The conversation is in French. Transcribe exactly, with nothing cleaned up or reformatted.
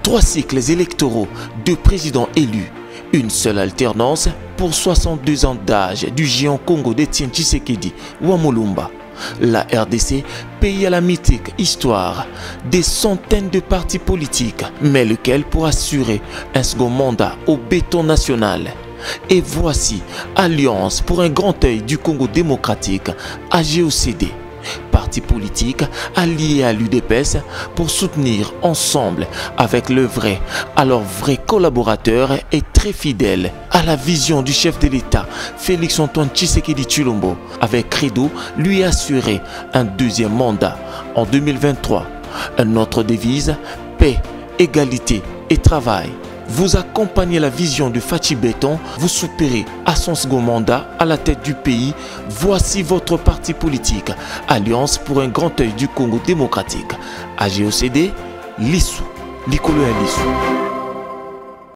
Trois cycles électoraux, deux présidents élus, une seule alternance pour soixante-deux ans d'âge du géant Congo d'Étienne Tshisekedi Wamulumba. La R D C, pays à la mythique histoire, des centaines de partis politiques, mais lequel pour assurer un second mandat au béton national. Et voici Alliance pour un grand œil du Congo démocratique, A G O C D. Parti politique allié à l'U D P S pour soutenir ensemble avec le vrai, alors vrai collaborateur et très fidèle à la vision du chef de l'État Félix Antoine Tshisekedi Tshilombo, avec credo lui assurer un deuxième mandat en deux mille vingt-trois. Notre devise, paix, égalité et travail. Vous accompagnez la vision de Fachi Béton, vous soupirez à son second mandat à la tête du pays. Voici votre parti politique, Alliance pour un grand œil du Congo démocratique. A G O C D, Lissou, Likolo Lissou.